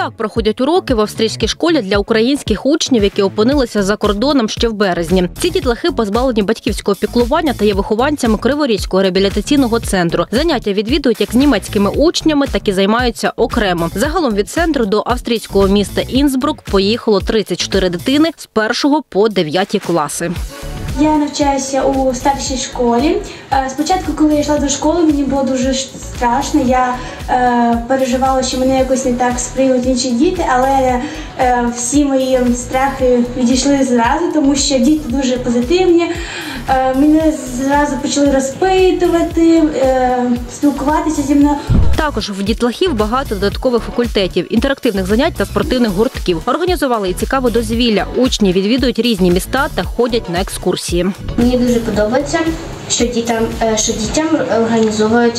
Так проходять уроки в австрійській школі для українських учнів, які опинилися за кордоном ще в березні. Ці дітлахи позбавлені батьківського піклування та є вихованцями Криворізького реабілітаційного центру. Заняття відвідують як з німецькими учнями, так і займаються окремо. Загалом від центру до австрійського міста Інсбрук поїхало 34 дитини з 1 по 9 класи. Я навчаюся у старшій школі. Спочатку, коли я йшла до школи, мені було дуже страшно. Я переживала, що мене якось не так сприймуть інші діти, але всі мої страхи відійшли зразу, тому що діти дуже позитивні. Мене зразу почали розпитувати, спілкуватися зі мною. Також в дітлахів багато додаткових факультетів, інтерактивних занять та спортивних гуртків. Організували і цікаве дозвілля. Учні відвідують різні міста та ходять на екскурсії. Мені дуже подобається, що дітям організовують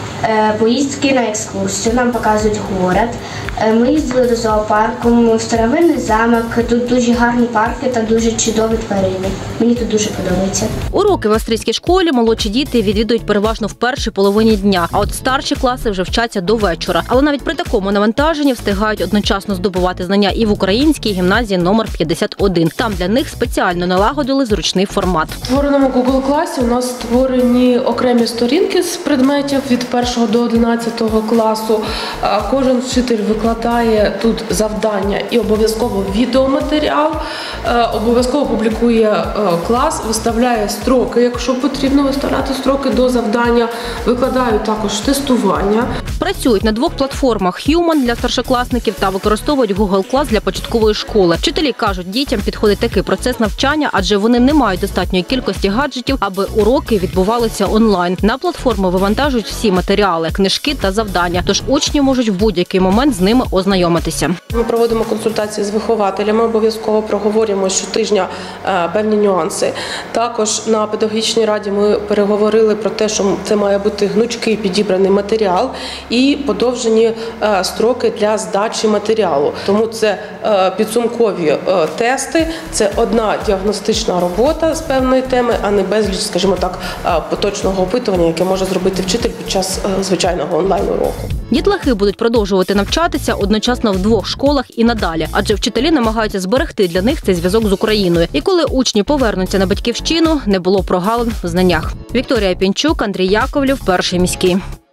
поїздки на екскурсію, нам показують город. Ми їздили до зоопарку, в старовинний замок, тут дуже гарні парки та дуже чудові тварини. Мені тут дуже подобається. Уроки в австрійській школі молодші діти відвідують переважно в першій половині дня, а от старші класи вже вчаться до вечора. Але навіть при такому навантаженні встигають одночасно здобувати знання і в українській гімназії номер 51. Там для них спеціально налагодили зручний формат. В створеному Google класі у нас створені окремі сторінки з предметів від 1 до 11 класу. Кожен вчитель викладає тут завдання і обов'язково відеоматеріал, обов'язково публікує клас, виставляє строки, якщо потрібно виставляти строки до завдання, викладають також тестування. Працюють на двох платформах Human для старшокласників та використовують Google Class для початкової школи. Вчителі кажуть, дітям підходить такий процес навчання, адже вони не мають достатньої кількості гаджетів, аби уроки відбувалися онлайн. На платформу вивантажують всі матеріали, книжки та завдання, тож учні можуть в будь-який момент з ними ознайомитися. Ми проводимо консультації з вихователями, обов'язково проговорюємо щотижня певні нюанси. Також на педагогічній раді ми переговорили про те, що це має бути гнучкий підібраний матеріал і подовжені строки для здачі матеріалу. Тому це підсумкові тести, це одна діагностична робота з певної теми, а не безліч, скажімо так, поточного опитування, яке може зробити вчитель під час звичайного онлайн-уроку. Дітлахи будуть продовжувати навчатися одночасно в двох школах і надалі, адже вчителі намагаються зберегти для них цей зв'язок з Україною. І коли учні повернуться на батьківщину, не було прогалин в знаннях. Вікторія Пінчук, Андрій Яковлів, Перший міський.